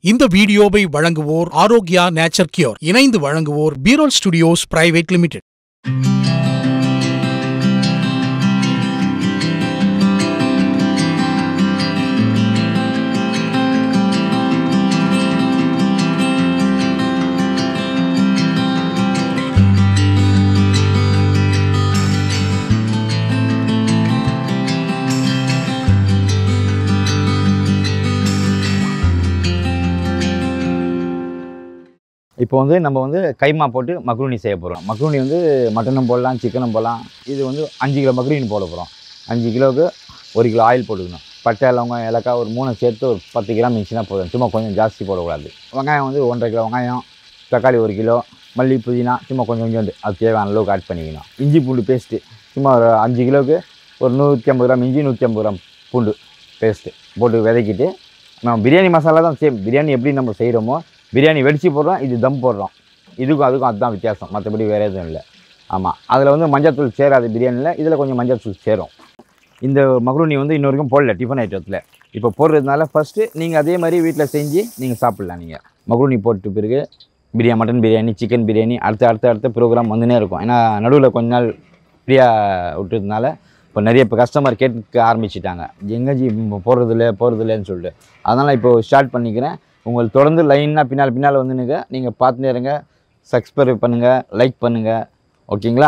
இந்த வீடியோவை வழங்குவோர் ஆரோக்கியா நேச்சர் கியூர். இணைந்து வழங்குவோர் பீரோல் ஸ்டுடியோஸ் பிரைவேட் லிமிடெட். இப்போ நம்ம கைமா போட்டு மக்ரூனி செய்ய போகிறோம். மக்ரூனி மட்டனும் போடலாம், சிக்கனும் போடலாம். இது 5 கிலோ மக்ரூனி போட போகிறோம். 5 கிலோவுக்கு 1 கிலோ ஆயில் போட்டுக்கணும். பட்டை, லவங்கம், ஏலக்காய் ஒரு 3 சேர்த்து ஒரு 10 கிராம் மிஞ்சினா போதும். சும்மா கொஞ்சம் ஜாஸ்தி போடக்கூடாது. வெங்காயம் 1.5 கிலோ வெங்காயம், தக்காளி 1 கிலோ, மல்லி, புதினா சும்மா கொஞ்சம் அது தேவையான அளவுக்கு ஆட் பண்ணிக்கணும். இஞ்சி பூண்டு பேஸ்ட்டு சும்மா ஒரு 5 கிலோவுக்கு ஒரு 150 கிராம் இஞ்சி, 150 கிராம் பூண்டு பேஸ்ட்டு போட்டு வதக்கிட்டு, நம்ம பிரியாணி மசாலா தான் சேம். பிரியாணி எப்படி நம்ம செய்கிறோமோ பிரியாணி வெடிச்சு போடுறோம், இது தம் போடுறோம். இதுக்கும் அதுக்கும் அதுதான் வித்தியாசம், மற்றபடி வேறு எதுவும் இல்லை. ஆமாம், அதில் மஞ்சள்தூள் சேராது பிரியாணியில், இதில் கொஞ்சம் மஞ்சள்தூள் சேரும். இந்த மக்ரூனி இன்ன வரைக்கும் போடல டிஃபன் ஐட்டத்தில். இப்போ போடுறதுனால ஃபஸ்ட்டு நீங்கள் அதே மாதிரி வீட்டில் செஞ்சு நீங்கள் சாப்பிட்லாம். நீங்கள் மக்ரூனி போட்டு பிறகு மட்டன் பிரியாணி, சிக்கன் பிரியாணி அடுத்த ப்ரோக்ராம் வந்துனே இருக்கும். ஏன்னா நடுவில் கொஞ்ச நாள் ஃப்ரீயாக விட்டதுனால இப்போ நிறைய கஸ்டமர் கேட்க ஆரம்பிச்சிட்டாங்க, எங்கேஜி போகிறதில்லன்னு சொல்லிட்டு. அதனால் இப்போது ஸ்டார்ட் பண்ணிக்கிறேன். உங்களுக்கு தொடர்ந்து லைனாக பின்னால் வந்துனுங்க. நீங்கள் பார்த்துனே இருங்க, சப்ஸ்கிரைப் பண்ணுங்கள், லைக் பண்ணுங்கள். ஓகேங்களா?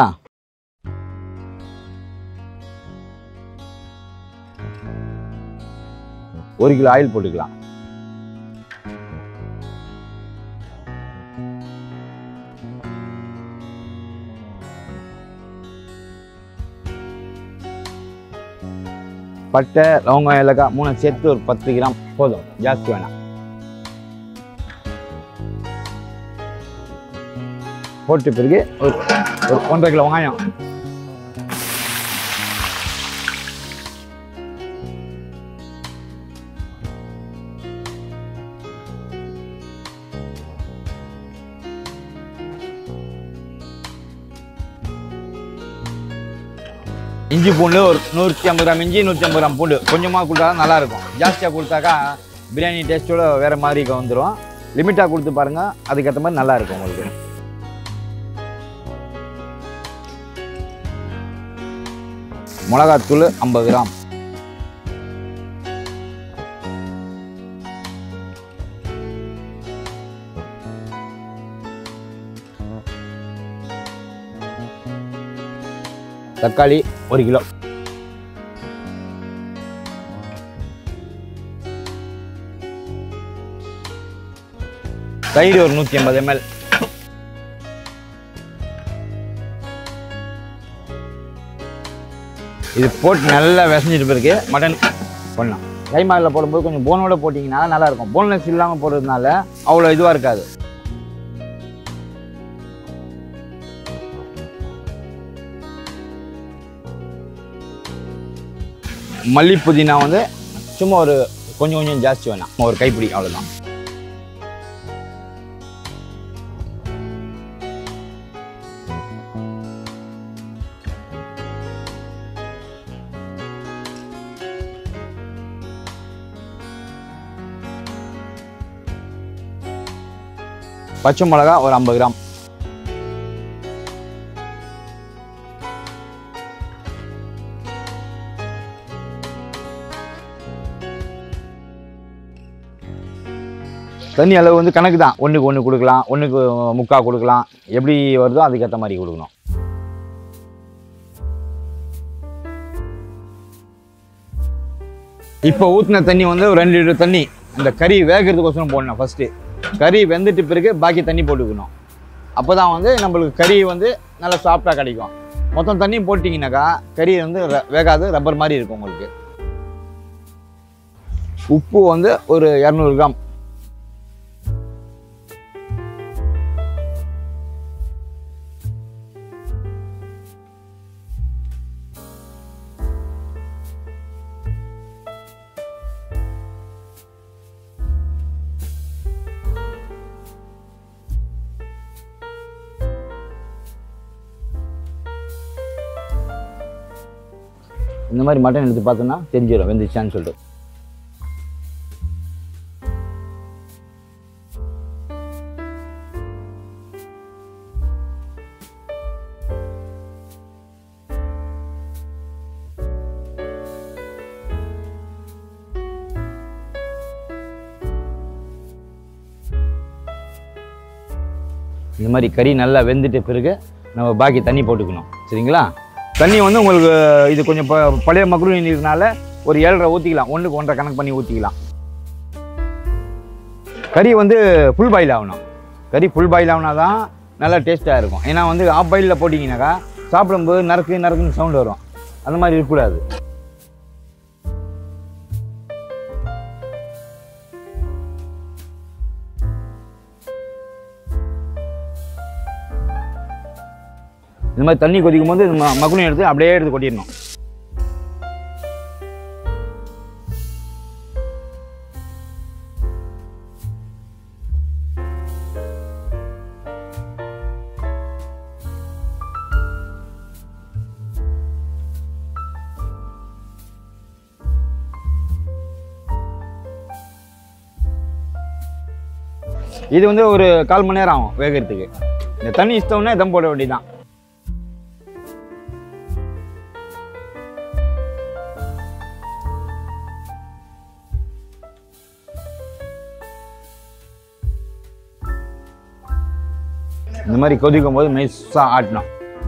ஒரு கிலோ ஆயில் போட்டுக்கலாம். பட்டை, லவங்கம், ஏலக்காய் 3 சேர்த்து ஒரு 10 கிராம் போதும், ஜாஸ்தி வேணாம். போட்டு பிறகு ஒரு 1.5 கிலோ வெங்காயம், இஞ்சி பூண்டு ஒரு 150 கிராம் இஞ்சி, 150 கிராம் பூண்டு. கொஞ்சமாக கொடுத்தா தான் நல்லாயிருக்கும். ஜாஸ்தியாக கொடுத்தாக்கா பிரியாணி டேஸ்ட்டோட வேறு மாதிரி வந்துடும். லிமிட்டாக கொடுத்து பாருங்கள், அதுக்கேற்ற மாதிரி நல்லாயிருக்கும் உங்களுக்கு. மிளகாத்தூள் 50 கிராம், தக்காளி 1 கிலோ, தயிர் ஒரு 150 ml, இது போட்டு நல்லா விசஞ்சிட்டு பிறகு மட்டன் பண்ணலாம். கைமாவில் போடும்போது கொஞ்சம் போனோட போட்டிங்கன்னா நல்லாயிருக்கும். போன்லெஸ் இல்லாமல் போடுறதுனால அவ்வளோ இதுவாக இருக்காது. மல்லி, புதினா சும்மா ஒரு கொஞ்சம் ஜாஸ்தி வேணாம், ஒரு கைப்பிடி, அவ்வளோதான். பச்சை மிளகா ஒரு 50 கிராம், தண்ணி அளவு கணக்கு தான். 1க்கு 1 கொடுக்கலாம், 1க்கு 3/4 கொடுக்கலாம். எப்படி வருதோ அதுக்கேற்ற மாதிரி கொடுக்கணும். இப்போ ஊற்றின தண்ணி ஒரு 2 லிட்டர் தண்ணி. இந்த கறி வேகிறதுக்கோசரம் போடணும். ஃபஸ்ட்டு கறி வெந்துட்டு பிறகு பாக்கி தண்ணி போட்டுக்கணும். அப்போ தான் நம்மளுக்கு கறி நல்லா சாஃப்டாக கிடைக்கும். மொத்தம் தண்ணி போட்டிங்கனாக்கா கறி வேகாது, ரப்பர் மாதிரி இருக்கும் உங்களுக்கு. உப்பு ஒரு 200 கிராம், இந்த மாதிரி மட்டன் எடுத்து பார்த்தோன்னா தெரிஞ்சிடும் வெந்துச்சான்னு சொல்லிட்டு. இந்த மாதிரி கறி நல்லா வெந்துட்ட பிறகு நம்ம பாக்கி தண்ணி போட்டுக்கணும். சரிங்களா? தண்ணி வந்து உங்களுக்கு இது கொஞ்சம் பழைய மக்ரூனி நீர்னால ஒரு 7.5 ஊற்றிக்கலாம், 1க்கு 1.5 கணக்கு பண்ணி ஊற்றிக்கலாம். கறி வந்து ஃபுல் பாயில் ஆகணும். கறி ஃபுல் பாயில் ஆகுனா தான் நல்லா டேஸ்ட்டாக இருக்கும். ஏன்னா வந்து ஆஃப் பாயிலில் போட்டிங்கனாக்கா சாப்பிடும்போது நறுக்குன்னு சவுண்டு வரும். அந்த மாதிரி இருக்கக்கூடாது. இந்த மாதிரி தண்ணி கொதிக்கும் போது மக்ரூனி எடுத்து அப்படியே எடுத்து கொட்டிடணும். இது வந்து ஒரு 1/4 மணி நேரம் ஆகும் வேகிறதுக்கு. இந்த தண்ணி இஷ்டம்னா தம் போட வேண்டியதுதான். இந்த மாதிரி கொதிக்கும் போது மெய்ஸா ஆட்டணும்.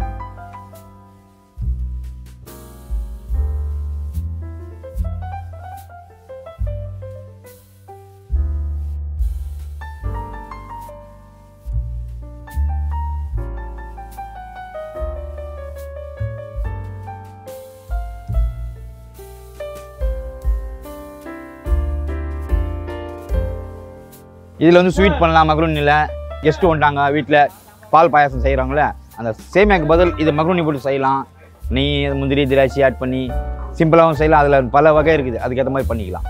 இதில் வந்து ஸ்வீட் பண்ணலாம். மக்ரூனியில் கெஸ்ட்டு வந்துட்டாங்க, வீட்டில் பால் பாயாசம் செய்கிறாங்களே, அந்த சேமியாக்கு பதில் இது மக்ரூனி போட்டு செய்யலாம். நெய், முந்திரி, திராட்சை ஆட் பண்ணி சிம்பிளாகவும் செய்யலாம். அதில் பல வகை இருக்குது, அதுக்கேற்ற மாதிரி பண்ணிக்கலாம்.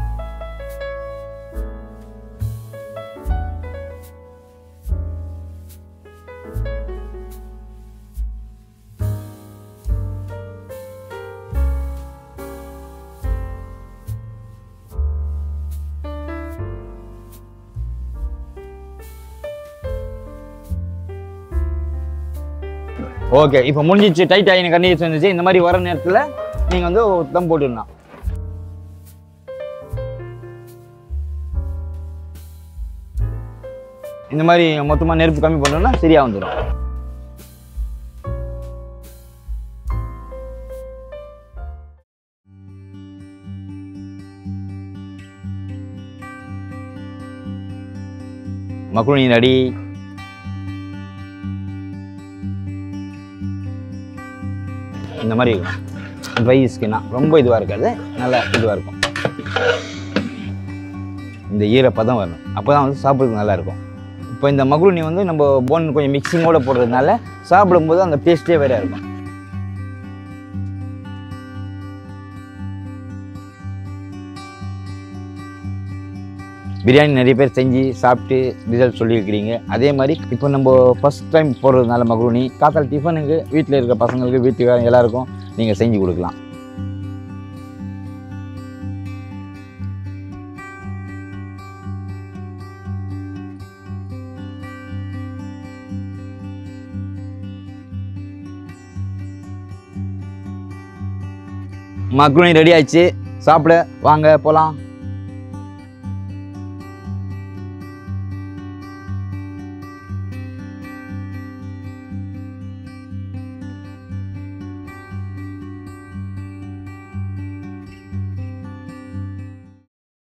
ஓகே, இப்போ முடிஞ்சிச்சு. டைட் ஆகின கண்டிஷன் இருந்துச்சு. இந்த மாதிரி வர நேரத்தில் நீங்கள் வந்து தம் போட்டுடலாம். இந்த மாதிரி மொத்தமாக நெருப்பு கம்மி பண்ணோம்னா சரியாக வந்துடும். Macaroni ready. இந்த மாதிரி ட்ரை ஸ்கின்னா ரொம்ப இதுவாக இருக்காது, நல்லா இதுவாக இருக்கும். இந்த ஈரப்பதம் வரணும், அப்போ தான் வந்து சாப்பிட்றதுக்கு நல்லாயிருக்கும். இப்போ இந்த மக்ரூனி வந்து நம்ம போன் கொஞ்சம் மிக்சிங்கோடு போடுறதுனால சாப்பிடும்போது அந்த டேஸ்ட்டே வேற இருக்கும். பிரியாணி நிறைய பேர் செஞ்சு சாப்பிட்டு ரிசல்ட் சொல்லியிருக்கிறீங்க. அதே மாதிரி இப்போ நம்ம ஃபஸ்ட் டைம் போடுறதுனால மக்ரூனி காத்தால் டிஃபனுக்கு வீட்டில் இருக்க பசங்களுக்கு, வீட்டுக்கு எல்லாருக்கும் நீங்கள் செஞ்சு கொடுக்கலாம். மக்ரூனி ரெடி ஆயிடுச்சு. சாப்பிட வாங்க போகலாம்.